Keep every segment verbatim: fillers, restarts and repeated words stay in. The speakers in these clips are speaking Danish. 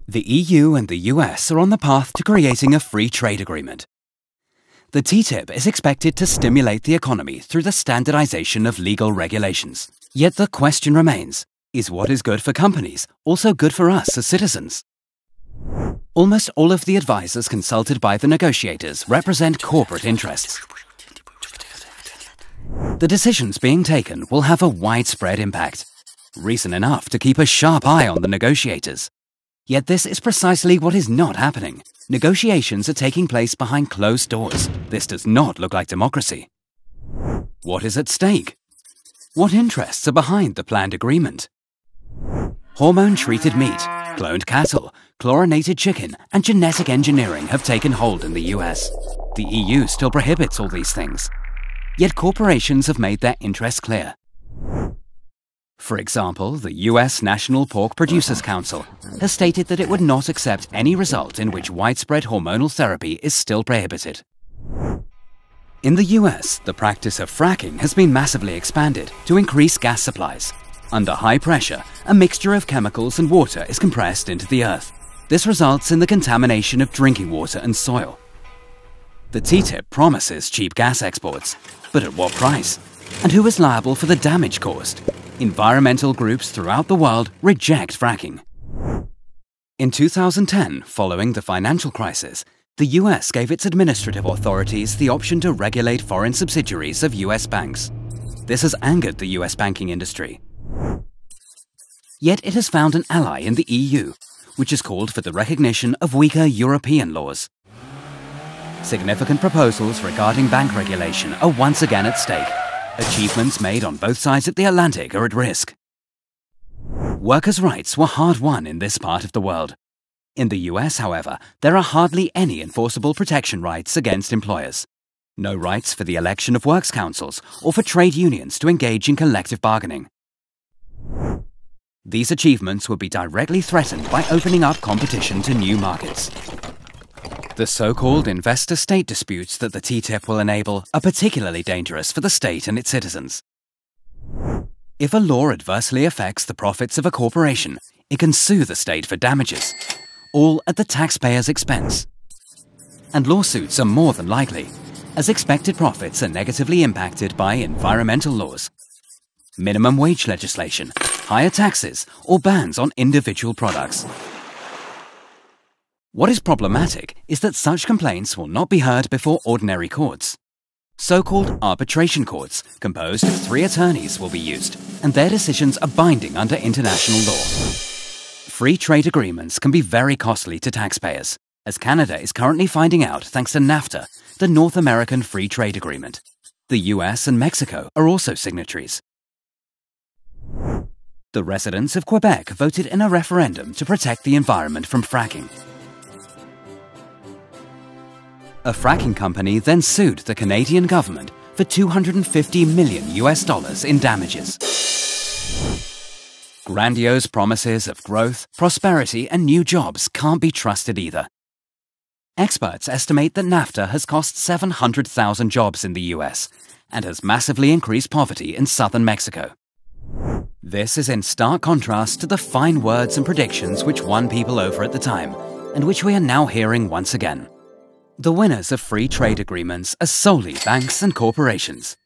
The E U and the U S are on the path to creating a free trade agreement. The T T I P is expected to stimulate the economy through the standardization of legal regulations. Yet the question remains, is what is good for companies also good for us as citizens? Almost all of the advisors consulted by the negotiators represent corporate interests. The decisions being taken will have a widespread impact. Reason enough to keep a sharp eye on the negotiators. Yet this is precisely what is not happening. Negotiations are taking place behind closed doors. This does not look like democracy. What is at stake? What interests are behind the planned agreement? Hormone-treated meat, cloned cattle, chlorinated chicken, and genetic engineering have taken hold in the U S. The E U still prohibits all these things. Yet corporations have made their interests clear. For example, the U S National Pork Producers Council has stated that it would not accept any result in which widespread hormonal therapy is still prohibited. In the U S, the practice of fracking has been massively expanded to increase gas supplies. Under high pressure, a mixture of chemicals and water is compressed into the earth. This results in the contamination of drinking water and soil. The T T I P promises cheap gas exports, but at what price? And who is liable for the damage caused? Environmental groups throughout the world reject fracking. In two thousand ten, following the financial crisis, the U S gave its administrative authorities the option to regulate foreign subsidiaries of U S banks. This has angered the U S banking industry. Yet it has found an ally in the E U, which has called for the recognition of weaker European laws. Significant proposals regarding bank regulation are once again at stake. Achievements made on both sides of the Atlantic are at risk. Workers' rights were hard-won in this part of the world. In the U S, however, there are hardly any enforceable protection rights against employers. No rights for the election of works councils or for trade unions to engage in collective bargaining. These achievements would be directly threatened by opening up competition to new markets. The so-called investor-state disputes that the T T I P will enable are particularly dangerous for the state and its citizens. If a law adversely affects the profits of a corporation, it can sue the state for damages, all at the taxpayer's expense. And lawsuits are more than likely, as expected profits are negatively impacted by environmental laws, minimum wage legislation, higher taxes, or bans on individual products. What is problematic is that such complaints will not be heard before ordinary courts. So-called arbitration courts, composed of three attorneys, will be used, and their decisions are binding under international law. Free trade agreements can be very costly to taxpayers, as Canada is currently finding out thanks to NAFTA, the North American Free Trade Agreement. The U S and Mexico are also signatories. The residents of Quebec voted in a referendum to protect the environment from fracking. A fracking company then sued the Canadian government for two hundred fifty million U S dollars in damages. Grandiose promises of growth, prosperity, and new jobs can't be trusted either. Experts estimate that NAFTA has cost seven hundred thousand jobs in the U S and has massively increased poverty in southern Mexico. This is in stark contrast to the fine words and predictions which won people over at the time, and which we are now hearing once again. The winners of free trade agreements are solely banks and corporations.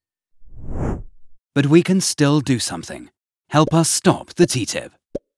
But we can still do something. Help us stop the T T I P.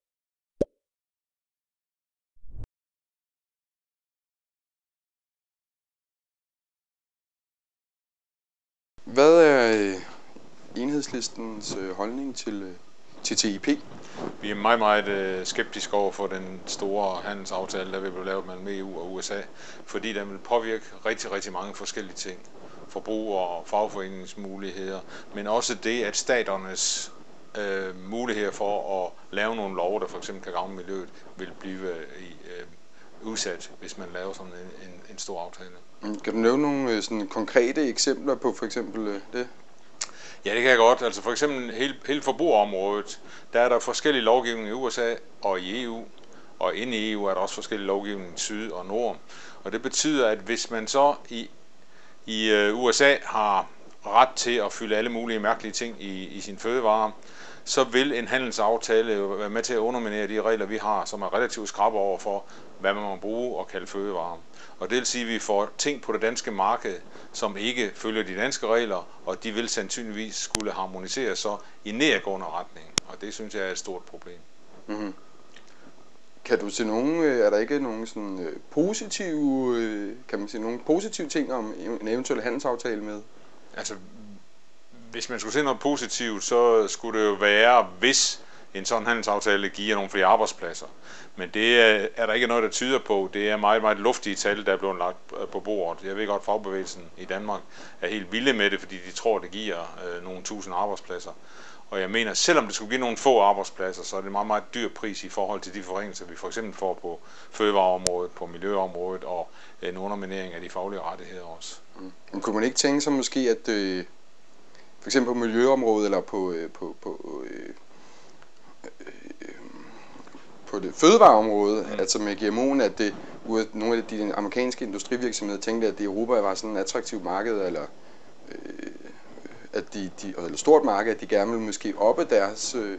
Hvad er Enhedslistens holdning til T T I P? Vi er meget, meget skeptiske over for den store handelsaftale, der vil blive lavet mellem E U og U S A, fordi den vil påvirke rigtig, rigtig mange forskellige ting. Forbrug og fagforeningsmuligheder, men også det, at staternes øh, muligheder for at lave nogle love, der for eksempel kan gavne miljøet, vil blive i, øh, udsat, hvis man laver sådan en, en, en stor aftale. Kan du nævne nogle sådan, konkrete eksempler på for eksempel det? Ja, det kan jeg godt. Altså for eksempel hele, hele forbrugerområdet, der er der forskellige lovgivninger i U S A og i E U, og inde i E U er der også forskellige lovgivninger i syd og nord. Og det betyder, at hvis man så i, i U S A har ret til at fylde alle mulige mærkelige ting i, i sine fødevarer, så vil en handelsaftale jo være med til at underminere de regler, vi har, som er relativt skrappe over for, hvad man må bruge og kalde fødevarer. Og det vil sige, at vi får ting på det danske marked, som ikke følger de danske regler, og de vil sandsynligvis skulle harmonisere så i nedadgående retning. Og det synes jeg er et stort problem. Mm-hmm. Kan du se nogen, er der ikke nogen sådan positive, kan man sige nogle positive ting om en eventuel handelsaftale med? Altså, hvis man skulle se noget positivt, så skulle det jo være, hvis en sådan handelsaftale giver nogle flere arbejdspladser. Men det er, er der ikke noget, der tyder på. Det er meget, meget luftige tal, der er blevet lagt på bordet. Jeg ved godt, at fagbevægelsen i Danmark er helt vilde med det, fordi de tror, det giver øh, nogle tusind arbejdspladser. Og jeg mener, selvom det skulle give nogle få arbejdspladser, så er det en meget, meget dyr pris i forhold til de forringelser, vi for eksempel får på fødevareområdet, på miljøområdet og en underminering af de faglige rettigheder også. Mm. Men kunne man ikke tænke sig måske, at øh, for eksempel på miljøområdet eller på, øh, på, på, øh, øh, på det fødevareområde, mm. altså med G M O'en, at det, nogle af de amerikanske industrivirksomheder tænkte, at det i Europa var sådan et attraktivt marked, eller øh, at de, de, eller stort marked, at de gerne vil måske oppe deres, øh,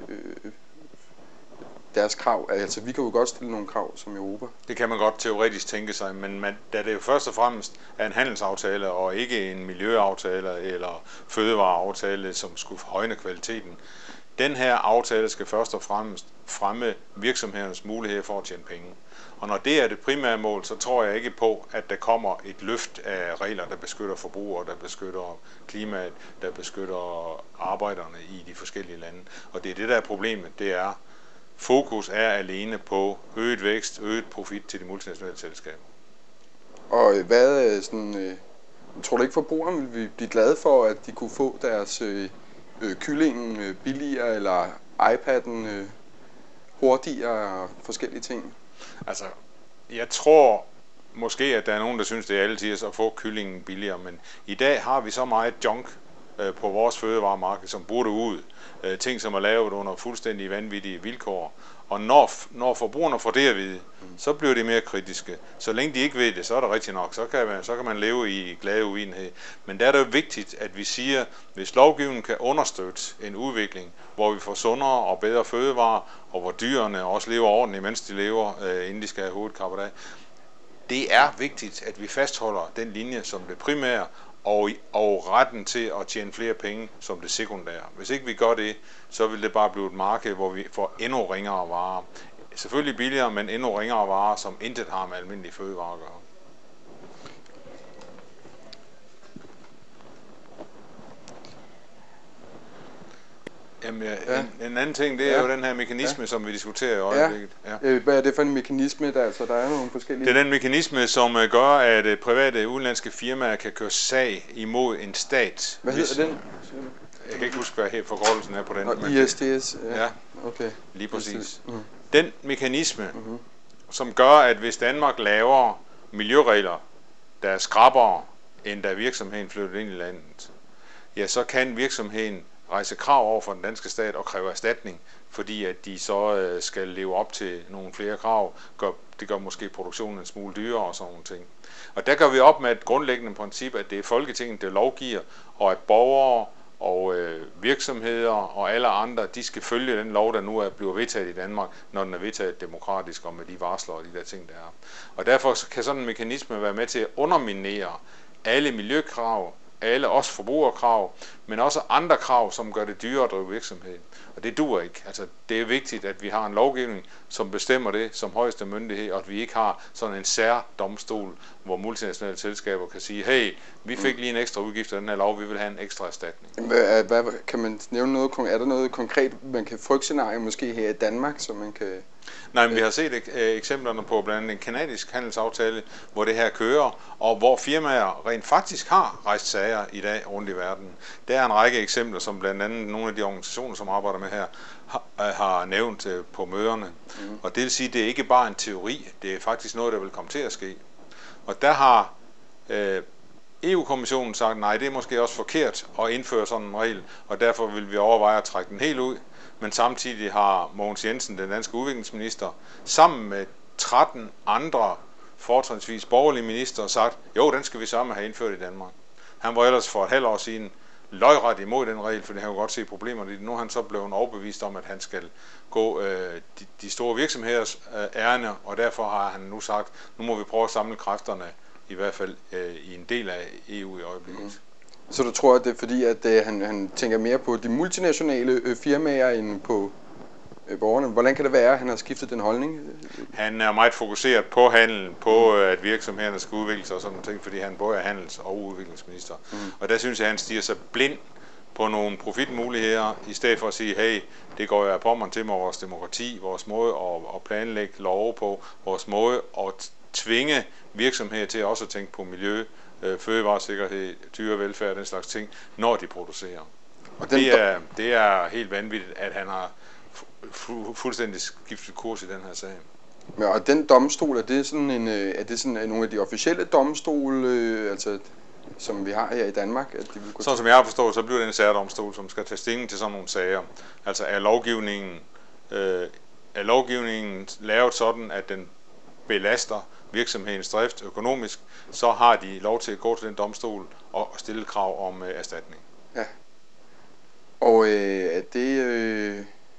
deres krav. Altså vi kan jo godt stille nogle krav som Europa. Det kan man godt teoretisk tænke sig, men man, da det jo først og fremmest er en handelsaftale, og ikke en miljøaftale eller fødevareaftale, som skulle højne kvaliteten. Den her aftale skal først og fremmest fremme virksomhedernes mulighed for at tjene penge. Og når det er det primære mål, så tror jeg ikke på, at der kommer et løft af regler, der beskytter forbrugere, der beskytter klimaet, der beskytter arbejderne i de forskellige lande. Og det er det, der er problemet. Det er, fokus er alene på øget vækst, øget profit til de multinationale selskaber. Og hvad er sådan, øh, tror du ikke, forbrugerne vil blive glade for, at de kunne få deres øh, øh, kyllingen øh, billigere, eller iPad'en øh, hurtigere og forskellige ting? Altså, jeg tror måske, at der er nogen, der synes, det er altid at få kyllingen billigere, men i dag har vi så meget junk øh, på vores fødevaremarked, som burde ud. Øh, ting, som er lavet under fuldstændig vanvittige vilkår. Og når, når forbrugerne får det at vide, så bliver de mere kritiske. Så længe de ikke ved det, så er det rigtigt nok. Så kan man, så kan man leve i glade uenighed. Men der er det jo vigtigt, at vi siger, hvis lovgivningen kan understøtte en udvikling, hvor vi får sundere og bedre fødevarer, og hvor dyrene også lever ordentligt, mens de lever, øh, inden de skal have hovedet kappet af. Det er vigtigt, at vi fastholder den linje som det primære, og, og retten til at tjene flere penge som det sekundære. Hvis ikke vi gør det, så vil det bare blive et marked, hvor vi får endnu ringere varer. Selvfølgelig billigere, men endnu ringere varer, som intet har med almindelige fødevarer at gøre. Jamen, ja. en, en anden ting, det er ja. jo den her mekanisme, ja. som vi diskuterer i øjeblikket. Ja. Ja. Hvad er det for en mekanisme, der, altså, der er nogle forskellige? Det er den mekanisme, som gør, at private udenlandske firmaer kan køre sag imod en stat. Hvad hedder den? Jeg kan ikke huske, hvad helt forkortelsen er på den. Og I S D S? Ja, ja. Okay. Lige præcis. Mm. Den mekanisme, mm-hmm. som gør, at hvis Danmark laver miljøregler, der er skrappere, end da virksomheden flyttede ind i landet, ja, så kan virksomheden rejse krav over for den danske stat og kræve erstatning, fordi at de så øh, skal leve op til nogle flere krav. Gør, det gør måske produktionen en smule dyrere og sådan nogle ting. Og der gør vi op med et grundlæggende princip, at det er Folketinget, der lovgiver, og at borgere og øh, virksomheder og alle andre, de skal følge den lov, der nu er blevet vedtaget i Danmark, når den er vedtaget demokratisk og med de varsler og de der ting, der er. Og derfor kan sådan en mekanisme være med til at underminere alle miljøkrav, alle også forbrugerkrav, men også andre krav, som gør det dyrere at drive virksomhed. Og det duer ikke. Altså, det er vigtigt, at vi har en lovgivning, som bestemmer det som højeste myndighed, og at vi ikke har sådan en særdomstol, hvor multinationale selskaber kan sige, hey, vi fik lige en ekstra udgift af den her lov, vi vil have en ekstra erstatning. Hvad, hvad, kan man nævne noget, er der noget konkret, man kan frygtscenarie måske her i Danmark, som man kan... Nej, men vi har set ek- eksemplerne på blandt andet en kanadisk handelsaftale, hvor det her kører, og hvor firmaer rent faktisk har rejst sager i dag rundt i verden. Der er en række eksempler, som blandt andet nogle af de organisationer, som arbejder med her, har, har nævnt på møderne. Mm. Og det vil sige, at det er ikke bare en teori, det er faktisk noget, der vil komme til at ske. Og der har øh, E U-kommissionen sagt, nej, det er måske også forkert at indføre sådan en regel, og derfor vil vi overveje at trække den helt ud. Men samtidig har Mogens Jensen, den danske udviklingsminister, sammen med tretten andre fortrinsvis borgerlige minister sagt, jo, den skal vi sammen have indført i Danmark. Han var ellers for et halvt år siden løjret imod den regel, for han kan godt se problemerne. Nu er han så blevet overbevist om, at han skal gå øh, de, de store virksomheders øh, ærne, og derfor har han nu sagt, nu må vi prøve at samle kræfterne, i hvert fald øh, i en del af E U i øjeblikket. Mm. Så du tror, at det er fordi, at øh, han, han tænker mere på de multinationale øh, firmaer end på øh, borgerne? Hvordan kan det være, at han har skiftet den holdning? Han er meget fokuseret på handelen, på mm. at virksomhederne skal udvikle sig og sådan noget, fordi han både er handels- og udviklingsminister. Mm. Og der synes jeg, at han stiger sig blind på nogle profitmuligheder, i stedet for at sige, hey, det går jeg på mig til med vores demokrati, vores måde at, at planlægge love på, vores måde at tvinge virksomheder til også at tænke på miljø, øh, fødevaresikkerhed, dyrevelfærd, den slags ting, når de producerer. Og det er, det er helt vanvittigt, at han har fu- fuldstændig skiftet kurs i den her sag. Ja, og den domstol, er det sådan en, er det sådan nogle af de officielle domstole, øh, altså som vi har her i Danmark? At de vil gå sådan som jeg har forstået, så bliver det en særdomstol, som skal tage stilling til sådan nogle sager. Altså er lovgivningen, øh, er lovgivningen lavet sådan, at den belaster virksomhedens drift økonomisk, så har de lov til at gå til den domstol og stille krav om øh, erstatning. Ja. Og øh, er det, øh,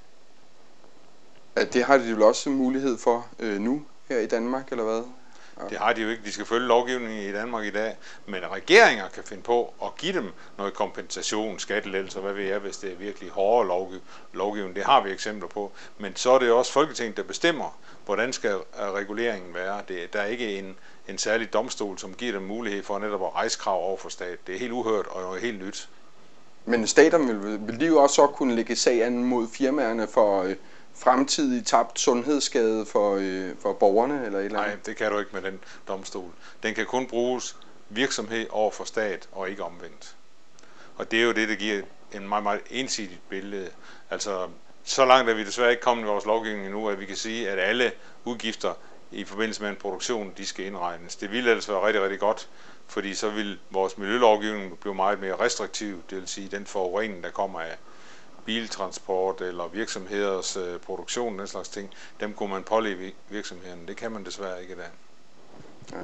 at det har de vel også mulighed for øh, nu her i Danmark, eller hvad? Ja. Det har de jo ikke. De skal følge lovgivningen i Danmark i dag, men regeringer kan finde på at give dem noget kompensation, skattelettelse, hvad ved jeg, hvis det er virkelig hårdere lovgiv- lovgivning. Det har vi eksempler på. Men så er det også Folketinget, der bestemmer, hvordan skal reguleringen være. Det, der er ikke en, en særlig domstol, som giver dem mulighed for netop at rejse krav over for stat. Det er helt uhørt og helt nyt. Men staterne vil, vil de jo også så kunne lægge sagen mod firmaerne for øh, fremtidig tabt sundhedsskade for, øh, for borgerne eller et eller andet? Nej, det kan du ikke med den domstol. Den kan kun bruges virksomhed over for stat og ikke omvendt. Og det er jo det, der giver en meget, meget ensidigt billede. Altså, så langt er vi desværre ikke kommet i vores lovgivning endnu, at vi kan sige, at alle udgifter i forbindelse med en produktion, de skal indregnes. Det ville ellers være rigtig, rigtig godt, fordi så vil vores miljølovgivning blive meget mere restriktiv, det vil sige, den forurening, der kommer af biltransport eller virksomheders øh, produktion, den slags ting, dem kunne man pålægge virksomhederne. Det kan man desværre ikke i dag. Ja.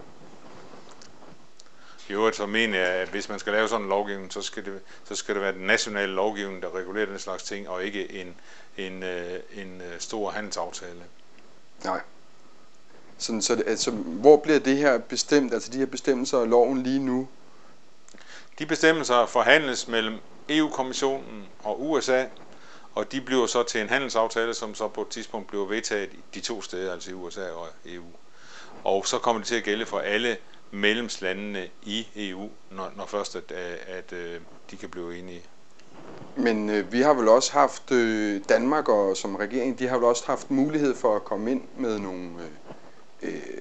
I øvrigt så mener jeg, at hvis man skal lave sådan en lovgivning, så skal det, så skal det være den nationale lovgivning, der regulerer den slags ting, og ikke en, en, øh, en øh, stor handelsaftale. Nej. Sådan, så det, altså, hvor bliver det her bestemt, altså de her bestemmelser og loven lige nu? De bestemmelser forhandles mellem E U-kommissionen og U S A, og de bliver så til en handelsaftale, som så på et tidspunkt bliver vedtaget i de to steder, altså i U S A og E U. Og så kommer det til at gælde for alle medlemslandene i E U, når, når først at, at, at de kan blive enige. Men øh, vi har vel også haft, øh, Danmark og som regering, de har vel også haft mulighed for at komme ind med nogle øh, øh,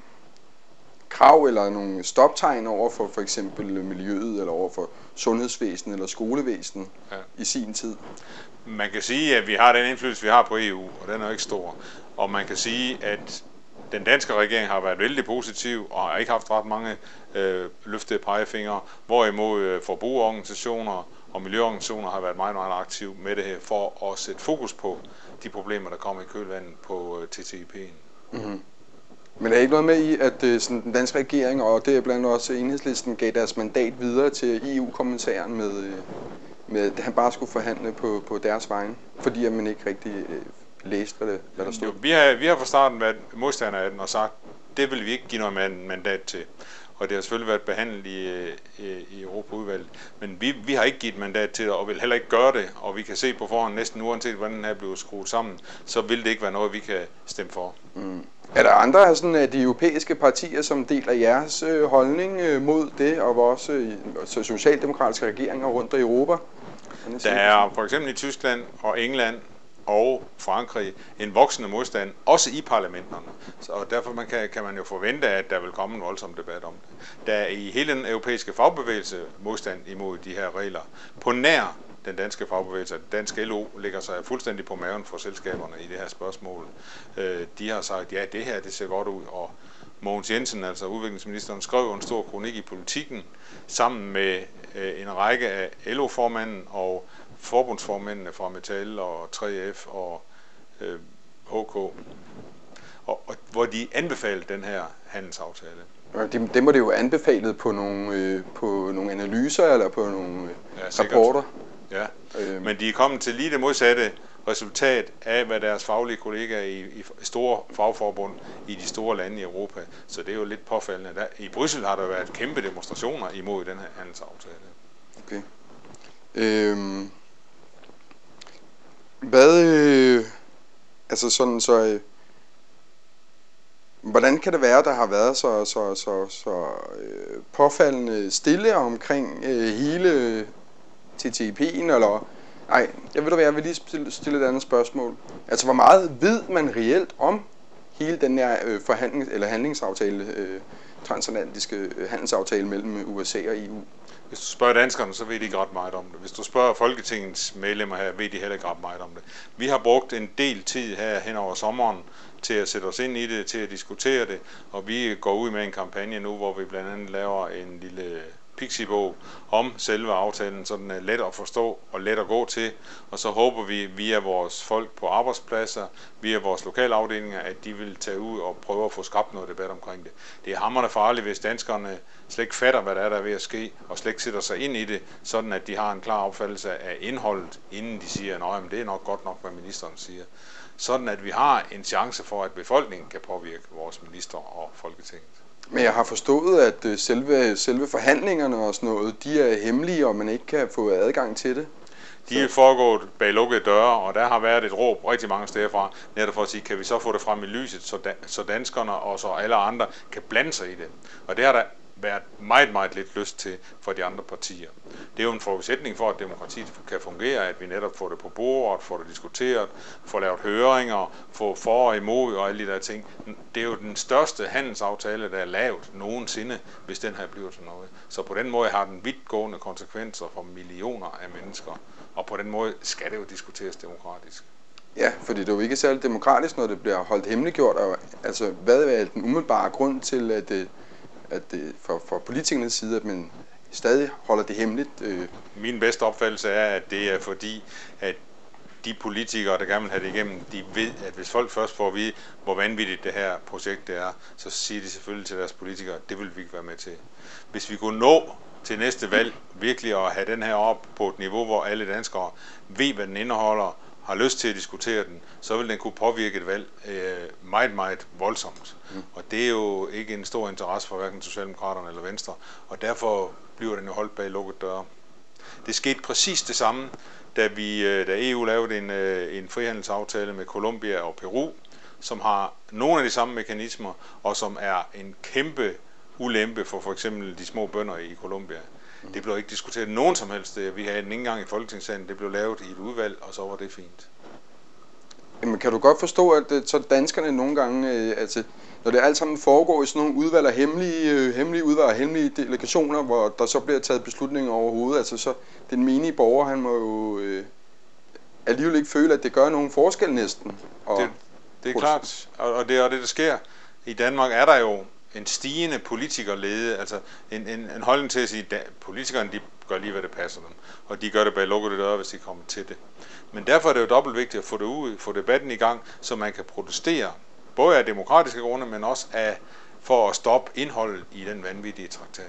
krav eller nogle stoptegn over for for eksempel miljøet, eller over for sundhedsvæsen eller skolevæsen ja. i sin tid. Man kan sige, at vi har den indflydelse, vi har på E U, og den er jo ikke stor. Og man kan sige, at den danske regering har været vældig positiv og har ikke haft ret mange øh, løftede pegefingre, hvorimod øh, forbrugerorganisationer og miljøorganisationer har været meget, meget aktive med det her for at sætte fokus på de problemer, der kommer i kølvandet på øh, T T I P'en. Mm-hmm. Men er ikke noget med i, at øh, sådan, den danske regering og det er blandt andet også Enhedslisten gav deres mandat videre til E U-kommissæren med, øh, med at han bare skulle forhandle på, på deres vegne, fordi at man ikke rigtig øh, læste, hvad, det, hvad der stod? Jo, vi har, vi har fra starten været modstandere af den og sagt, det vil vi ikke give noget mandat til. Og det har selvfølgelig været behandlet i, i, i Europaudvalget. Men vi, vi har ikke givet mandat til det, og vil heller ikke gøre det. Og vi kan se på forhånd næsten uanset, hvordan den her bliver skruet sammen, så vil det ikke være noget, vi kan stemme for. Mm. Er der andre sådan, af de europæiske partier, som deler jeres øh, holdning øh, mod det, og også øh, socialdemokratiske regeringer rundt i Europa? Der er for eksempel i Tyskland og England og Frankrig en voksende modstand, også i parlamenterne. Så, og derfor man kan, kan man jo forvente, at der vil komme en voldsom debat om det. Der er i hele den europæiske fagbevægelse modstand imod de her regler. På nær den danske fagbevægelse, dansk L O, ligger sig fuldstændig på maven for selskaberne i det her spørgsmål. Øh, de har sagt, ja, det her det ser godt ud, og Mogens Jensen, altså udviklingsministeren, skrev en stor kronik i Politikken sammen med øh, en række af L O-formanden og forbundsformændene fra Metal og tre F og øh, H K. og, og hvor de anbefalede den her handelsaftale. Det, det må det jo anbefalet på nogle, øh, på nogle analyser eller på nogle øh, ja, rapporter. Ja, øhm. Men de er kommet til lige det modsatte resultat af, hvad deres faglige kollegaer i, i store fagforbund i de store lande i Europa. Så det er jo lidt påfaldende. Der, I Bryssel har der været kæmpe demonstrationer imod den her handelsaftale. Okay. Øhm. Hvad... Øh, altså sådan så... Øh, hvordan kan det være, der har været så, så, så, så øh, påfaldende stille omkring øh, hele T T I P'en, eller... Nej, jeg ved du hvad, jeg vil lige stille, stille et andet spørgsmål. Altså, hvor meget ved man reelt om hele den her øh, forhandling, eller handlingsaftale, øh, transatlantiske øh, handelsaftale mellem U S A og E U? Hvis du spørger danskerne, så ved de ikke ret meget om det. Hvis du spørger Folketingets medlemmer her, ved de heller ikke ret meget om det. Vi har brugt en del tid her hen over sommeren til at sætte os ind i det, til at diskutere det, og vi går ud med en kampagne nu, hvor vi blandt andet laver en lille pixibog om selve aftalen, så den er let at forstå og let at gå til, og så håber vi via vores folk på arbejdspladser, via vores lokalafdelinger, at de vil tage ud og prøve at få skabt noget debat omkring det. Det er hamrende farligt, hvis danskerne slet ikke fatter, hvad der er, der er ved at ske, og slet ikke sætter sig ind i det, sådan at de har en klar opfattelse af indholdet, inden de siger, at det er nok godt nok, hvad ministeren siger. Sådan at vi har en chance for, at befolkningen kan påvirke vores minister og Folketinget. Men jeg har forstået, at selve, selve forhandlingerne og sådan noget, de er hemmelige, og man ikke kan få adgang til det. De er foregået bag lukkede døre, og der har været et råb rigtig mange steder fra, netop for at sige, kan vi så få det frem i lyset, så, da, så danskerne og så alle andre kan blande sig i det. Og det har der været meget, meget lidt lyst til for de andre partier. Det er jo en forudsætning for, at demokratiet kan fungere, at vi netop får det på bordet, får det diskuteret, får lavet høringer, får for og imod og alle de der ting. Det er jo den største handelsaftale, der er lavet nogensinde, hvis den her bliver til noget. Så på den måde har den vidtgående konsekvenser for millioner af mennesker, og på den måde skal det jo diskuteres demokratisk. Ja, fordi det er jo ikke særlig demokratisk, når det bliver holdt hemmeliggjort. Og, altså, hvad er den umiddelbare grund til, at det at det for, for politikernes side, at man stadig holder det hemmeligt? Øh. Min bedste opfattelse er, at det er fordi, at de politikere, der gerne vil have det igennem, de ved, at hvis folk først får at vide, hvor vanvittigt det her projekt det er, så siger de selvfølgelig til deres politikere, det vil vi ikke være med til. Hvis vi kunne nå til næste valg virkelig at have den her op på et niveau, hvor alle danskere ved, hvad den indeholder, har lyst til at diskutere den, så vil den kunne påvirke et valg øh, meget, meget voldsomt. Mm. Og det er jo ikke en stor interesse for hverken Socialdemokraterne eller Venstre, og derfor bliver den jo holdt bag lukkede døre. Det skete præcis det samme, da, vi, da E U lavede en, en frihandelsaftale med Colombia og Peru, som har nogle af de samme mekanismer, og som er en kæmpe ulempe for for eksempel de små bønder i Colombia. Det blev ikke diskuteret nogen som helst. Vi havde den ikke engang i Folketingssalen. Det blev lavet i et udvalg, og så var det fint. Jamen, kan du godt forstå, at så danskerne nogle gange, øh, altså, når det alt sammen foregår i sådan nogle udvalg af hemmelige, øh, hemmelige udvalg af hemmelige delegationer, hvor der så bliver taget beslutninger overhovedet, altså så den menige borger, han må jo øh, alligevel ikke føle, at det gør nogen forskel næsten. Og det, det er klart, og det er det, der sker. I Danmark er der jo en stigende politikerlede, altså en, en, en holdning til at sige, at politikerne de gør lige, hvad det passer dem, og de gør det bag lukkede døre, hvis de kommer til det. Men derfor er det jo dobbelt vigtigt at få det ud, få debatten i gang, så man kan protestere, både af demokratiske grunde, men også af, for at stoppe indholdet i den vanvittige traktat.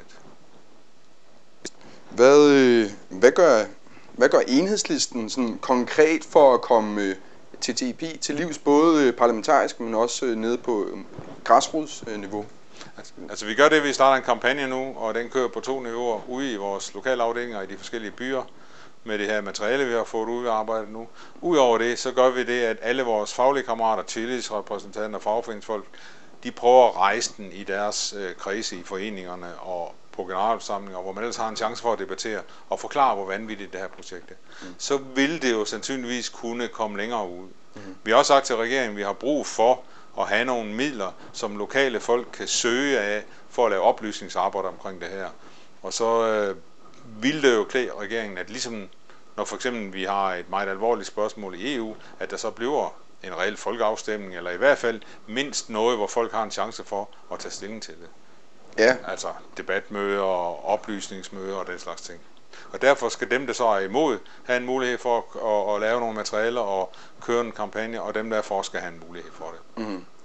Hvad, øh, hvad, gør, hvad gør Enhedslisten sådan konkret for at komme øh, T T I P til livs, både parlamentarisk, men også øh, nede på øh, græsrodsniveau? Altså, altså vi gør det, vi starter en kampagne nu, og den kører på to niveauer ude i vores lokalafdelinger i de forskellige byer, med det her materiale, vi har fået ud af arbejdet nu. Udover det, så gør vi det, at alle vores faglige kammerater, tillidsrepræsentanter og fagforeningsfolk, de prøver at rejse den i deres øh, kredse i foreningerne og på generalforsamlinger, hvor man ellers har en chance for at debattere og forklare, hvor vanvittigt det her projekt er. Mm. Så vil det jo sandsynligvis kunne komme længere ud. Mm. Vi har også sagt til regeringen, at vi har brug for at have nogle midler, som lokale folk kan søge af for at lave oplysningsarbejde omkring det her. Og så øh, vil det jo klæde regeringen, at ligesom når for eksempel vi har et meget alvorligt spørgsmål i E U, at der så bliver en reel folkeafstemning, eller i hvert fald mindst noget, hvor folk har en chance for at tage stilling til det. Ja. Altså debatmøder og oplysningsmøder og den slags ting. Og derfor skal dem, der så er imod, have en mulighed for at, at, at lave nogle materialer og køre en kampagne, og dem, der er for, skal have en mulighed for det. Mm.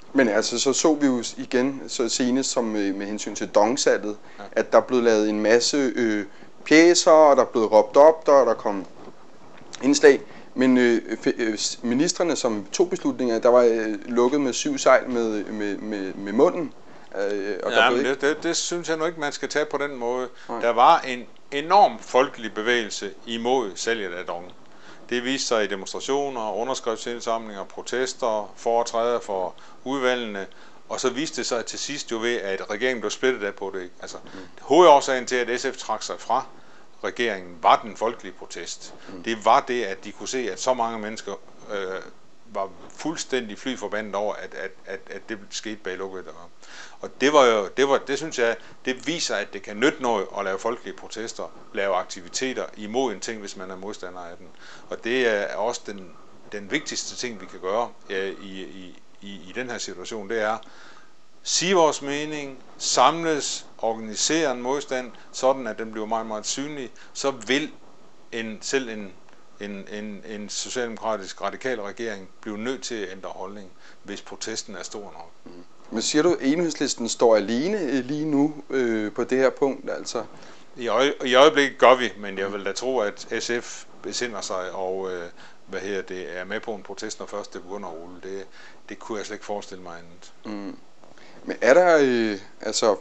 Men altså, så så vi jo igen så senest som med, med hensyn til dongsalget, ja. At der er blevet lavet en masse øh, pjæser, og der er blevet råbt op, der, og der kom indslag. Men øh, øh, ministerne, som tog beslutninger, der var øh, lukket med syv sejl med, med, med, med munden. Øh, og ja, men det, det, det synes jeg nu ikke, man skal tage på den måde. Nej. Der var en enorm folkelig bevægelse imod salget af Dong. Det viste sig i demonstrationer, underskriftsindsamlinger, protester, foretræder for udvalgene, og så viste det sig til sidst jo ved, at regeringen blev splittet af på det. Ikke? Altså, mm. hovedårsagen til, at S F trak sig fra regeringen, var den folkelige protest. Mm. Det var det, at de kunne se, at så mange mennesker øh, var fuldstændig flyforbandet over, at, at, at, at det skete bag lukkede døre. Og det var jo, det var, det synes jeg, det viser, at det kan nytte noget at lave folkelige protester, lave aktiviteter imod en ting, hvis man er modstander af den. Og det er også den, den vigtigste ting, vi kan gøre øh, i, i, i, i den her situation, det er sige vores mening, samles, organisere en modstand, sådan at den bliver meget, meget synlig, så vil en, selv en En, en, en socialdemokratisk radikal regering bliver nødt til at ændre holdning, hvis protesten er stor nok. Mm. Men siger du, at Enhedslisten står alene lige nu øh, på det her punkt? Altså? I, øje, I øjeblikket gør vi, men jeg vil da tro, at S F besinder sig og øh, hvad hedder det, er med på en protest, når først det begynder at rulle. Det, det kunne jeg slet ikke forestille mig andet. Mm. Men er der, øh, altså,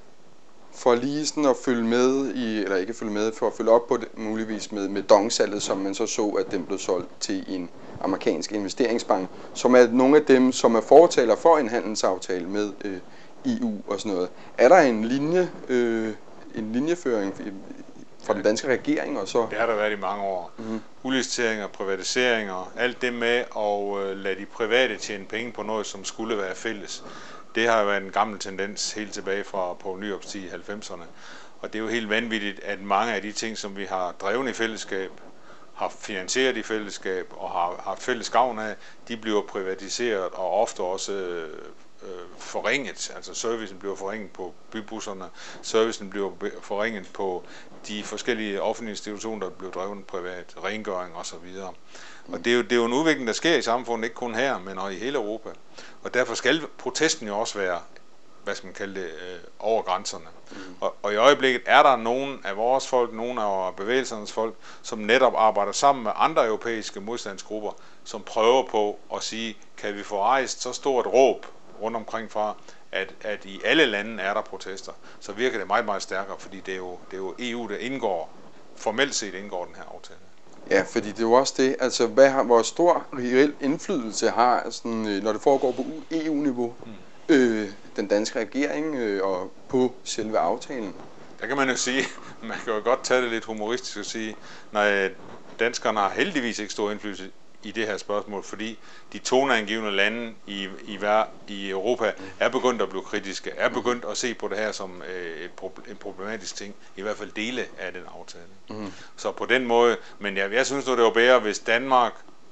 for lige sådan at følge med i, eller ikke følge med, for at følge op på det muligvis med, med dongsalget, som man så så, at den blev solgt til en amerikansk investeringsbank, som er nogle af dem, som er fortaler for en handelsaftale med øh, E U og sådan noget. Er der en linje, øh, en linjeføring fra den danske regering? Og så? Det har der været i mange år. Mm-hmm. Udliciteringer, privatiseringer, alt det med at øh, lade de private tjene penge på noget, som skulle være fælles. Det har jo været en gammel tendens helt tilbage fra på New York City i halvfemserne. Og det er jo helt vanvittigt, at mange af de ting, som vi har drevet i fællesskab, har finansieret i fællesskab og har haft fælles gavn af, de bliver privatiseret og ofte også øh, forringet. Altså servicen bliver forringet på bybusserne, servicen bliver forringet på de forskellige offentlige institutioner, der bliver drevet privat, rengøring osv. Og det er, jo, det er jo en udvikling, der sker i samfundet, ikke kun her, men også i hele Europa. Og derfor skal protesten jo også være, hvad skal man kalde det, øh, over grænserne. Mm. Og, og i øjeblikket er der nogen af vores folk, nogen af bevægelsernes folk, som netop arbejder sammen med andre europæiske modstandsgrupper, som prøver på at sige, kan vi få rejst så stort råb rundt omkring fra, at, at i alle lande er der protester, så virker det meget, meget stærkere, fordi det er jo, det er jo E U, der indgår, formelt set indgår den her aftale. Ja, fordi det er jo også det, altså hvad har, hvor stor reel indflydelse har, sådan, når det foregår på E U-niveau, mm. øh, den danske regering øh, og på selve aftalen? Der kan man jo sige, man kan jo godt tage det lidt humoristisk og sige, nej, danskerne har heldigvis ikke stor indflydelse i det her spørgsmål, fordi de toneangivende lande i, i, i Europa er begyndt at blive kritiske, er begyndt at se på det her som øh, et problem, en problematisk ting, i hvert fald dele af den aftale. Mm. Så på den måde, men jeg, jeg synes nu, det var bedre, hvis Danmark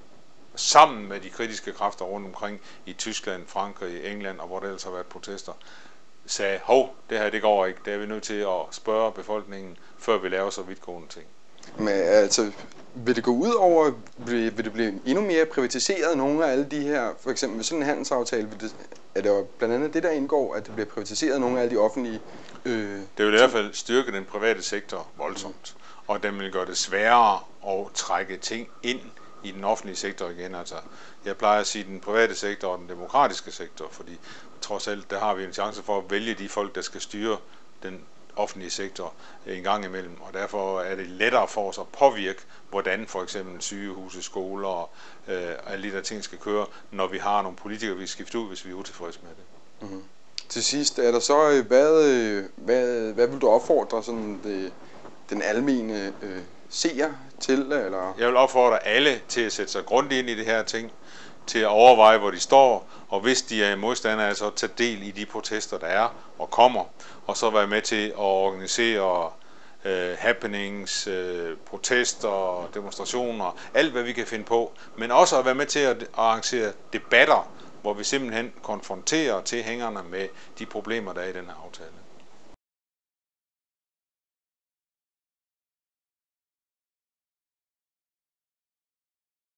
sammen med de kritiske kræfter rundt omkring i Tyskland, Frankrig, England og hvor der ellers har været protester, sagde, hov, det her det går ikke, det er vi nødt til at spørge befolkningen, før vi laver så vidtgående ting. Men altså, vil det gå ud over, vil, vil det blive endnu mere privatiseret, nogle af alle de her, for eksempel sådan en handelsaftale, vil det, er det jo blandt andet det, der indgår, at det bliver privatiseret, nogle af alle de offentlige... Øh, det vil i hvert fald styrke den private sektor voldsomt, mm. og den vil gøre det sværere at trække ting ind i den offentlige sektor igen. Altså, jeg plejer at sige den private sektor og den demokratiske sektor, fordi trods alt, der har vi en chance for at vælge de folk, der skal styre den offentlige sektor en gang imellem, og derfor er det lettere for os at påvirke, hvordan for eksempel sygehuse, skoler og øh, alle de der ting skal køre, når vi har nogle politikere, vi skifter ud, hvis vi er utilfredse med det. Mm-hmm. Til sidst, er der så, hvad, hvad, hvad vil du opfordre sådan det, den almene øh, seer til? Eller? Jeg vil opfordre alle til at sætte sig grundigt ind i det her ting, til at overveje, hvor de står, og hvis de er modstandere, så tage del i de protester, der er og kommer, og så være med til at organisere øh, happenings, øh, protester, demonstrationer, alt hvad vi kan finde på, men også at være med til at arrangere debatter, hvor vi simpelthen konfronterer tilhængerne med de problemer, der er i den her aftale.